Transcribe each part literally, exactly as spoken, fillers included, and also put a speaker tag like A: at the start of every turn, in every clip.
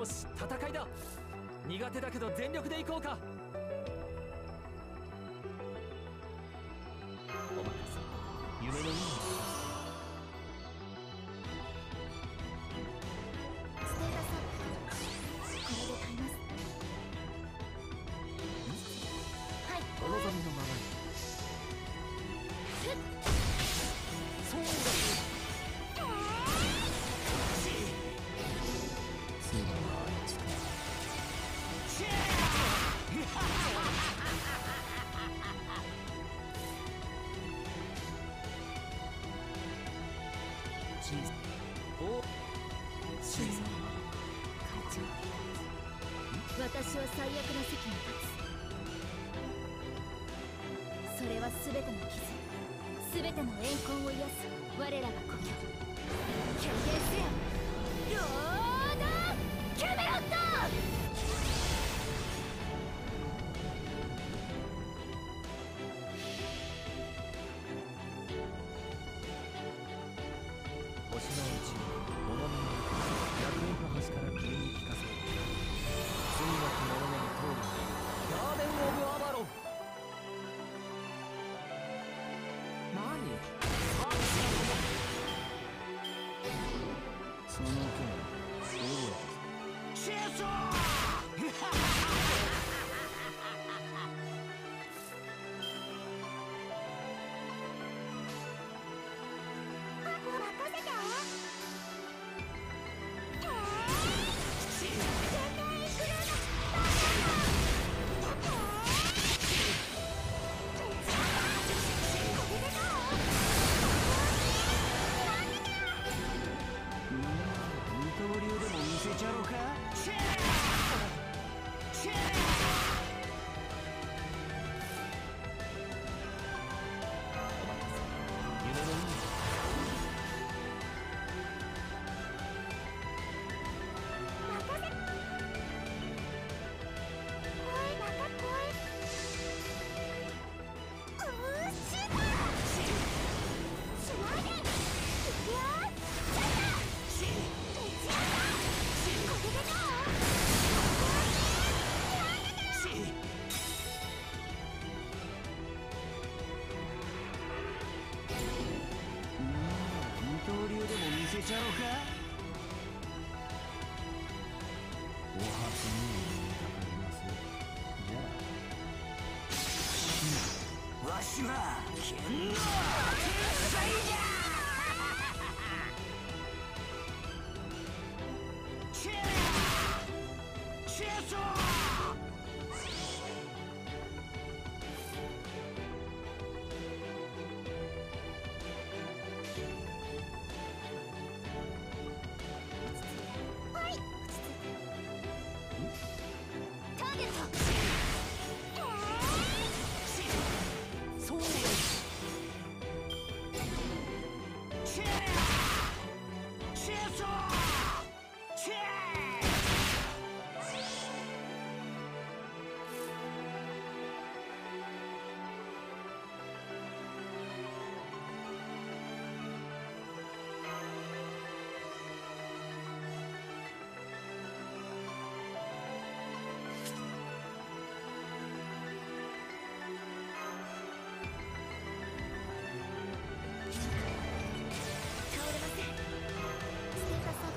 A: よし、戦いだ。苦手だけど全力でいこうか。お任せ。夢のいい
B: ステータスアップ。これで耐えます。はい。
A: お望みのままに。そうだ。
C: 次はあいつか。
A: 小さお小さ
B: 会長、私は最悪な席に立つ。それは全ての傷、全ての怨恨を癒す我らが故郷。経験せよ、ロード・キャメロット。
A: 星のうち重みの役役の端から君に聞かせる。罪なき者の通りガーデン・オブ・アバロン。何？
C: その件どうやって
A: チェソー
C: 二刀流でも見せちゃろうか。
A: チェチェお任せ。夢のいい
C: 二刀流でも見せちゃろうか。お初にかかります。じゃあわしは剣の天才じゃ。チェチェソー
B: ターゲット。
A: そうだ。
C: チェチェソーチェ
B: 倒れません。ステータスアッ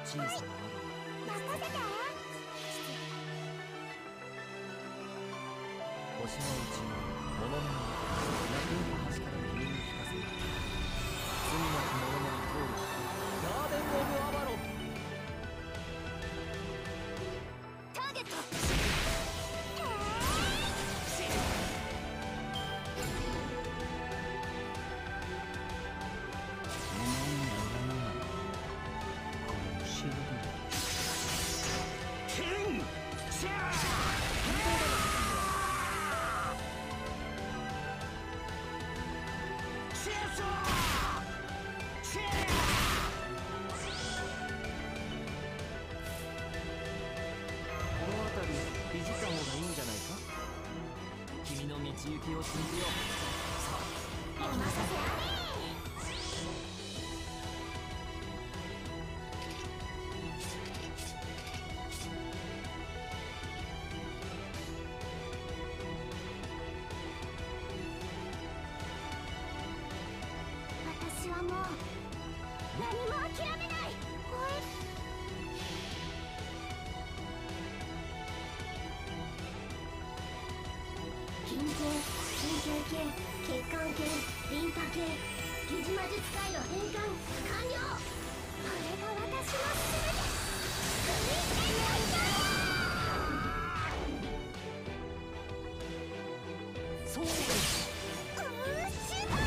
A: 小さな窓
B: 任せて。
A: 星のうち物の楽園の端から君に聞かせる。罪なき者の通るガーデン・オブ・アバロン。
B: ターゲット。
A: 道行きを信じよう。さあ、
B: お任せあれ。私はもう何も諦めない。筋系、神経系、血管系、リンパ系、疑似魔術界の変換完了。これが私のすべて。
A: そうです。
B: うーしば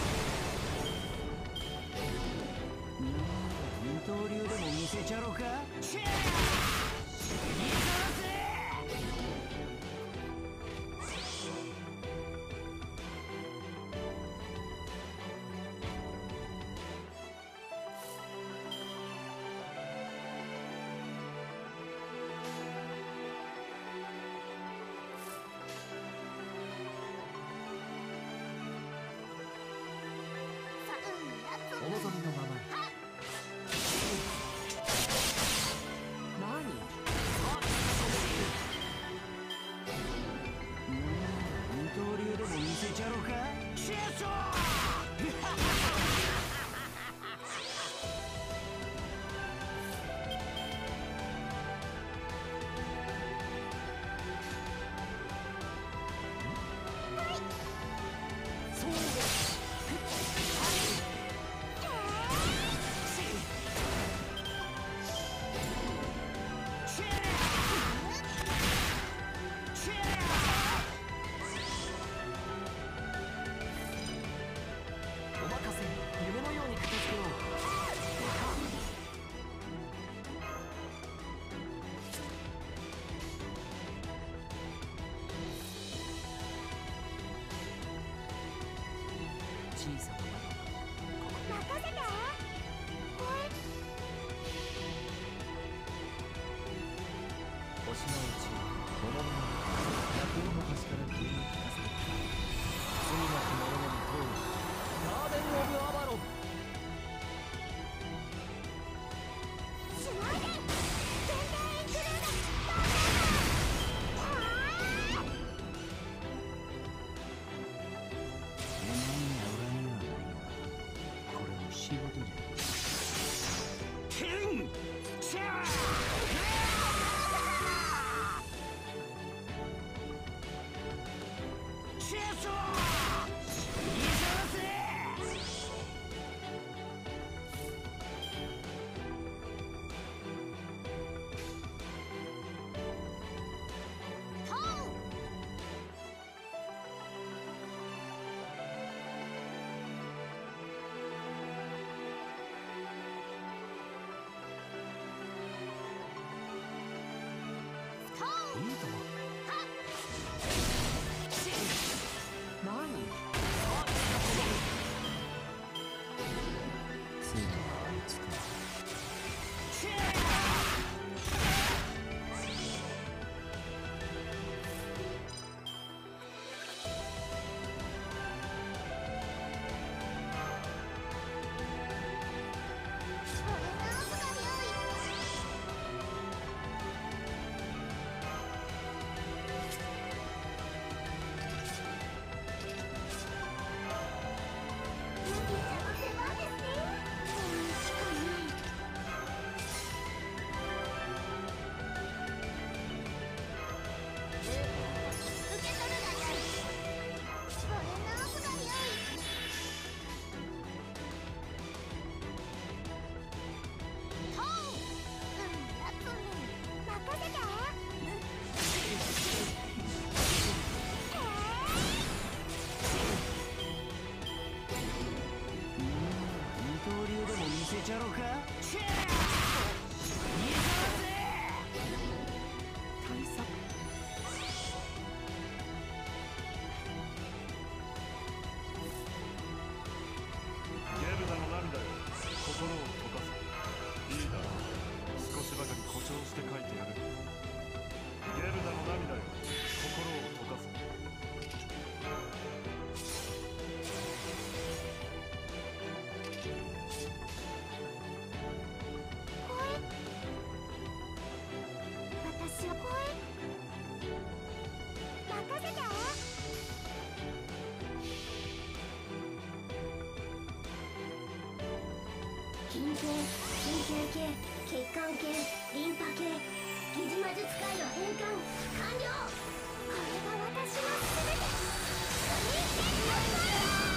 C: 二刀流でも見せちゃろか。チェー
A: お望みのままに。何？
C: 二刀流でも見せちゃろか。シェソー
A: 小さな窓。
B: 任せて。
A: 星のうち物の楽園の端から君に聞かせる。罪なき者のに通るガーデン・オブ・アバロン。
B: しないで。限定インクルード。
C: お前には恨みはないが、これも仕事じゃ。キンシャーシェソーいざせ
B: トーン。
A: いいとも。何？
B: 筋系、神経系、血管系、リンパ系、疑似魔術界の変換完了。これが私の全て。人間のパワー。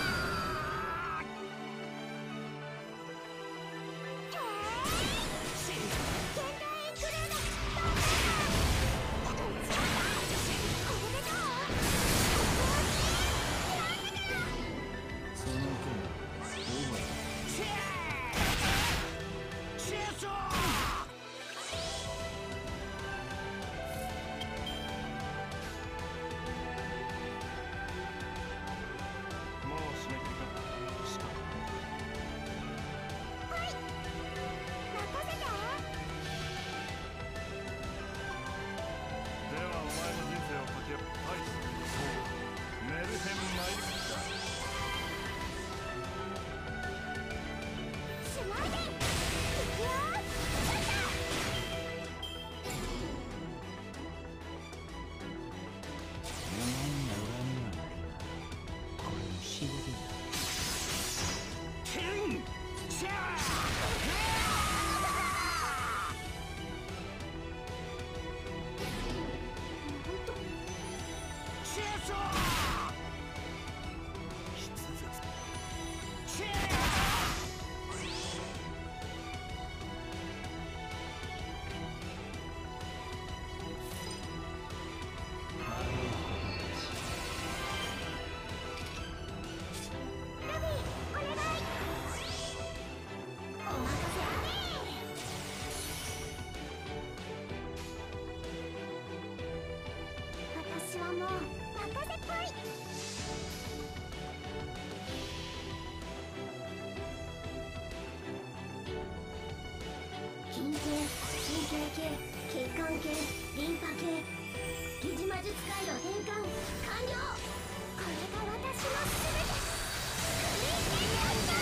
B: 筋系、神経系、血管系、リンパ系、疑似魔術界の変換完了。これが私の全て。人間のパワ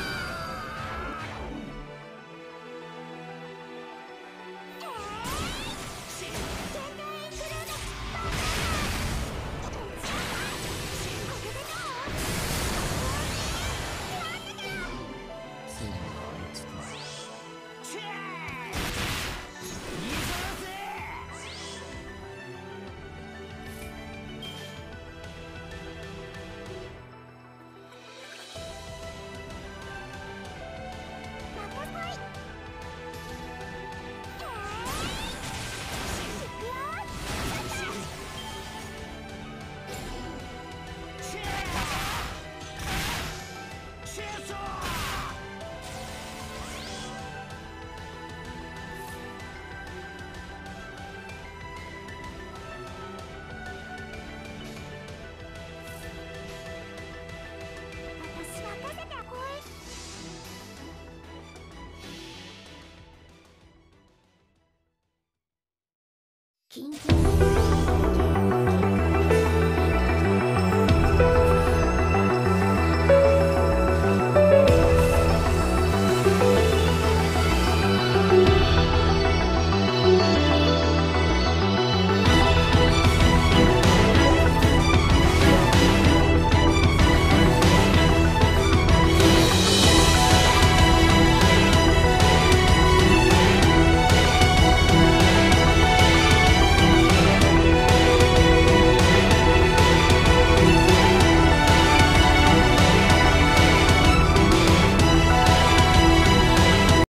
B: ー。緊急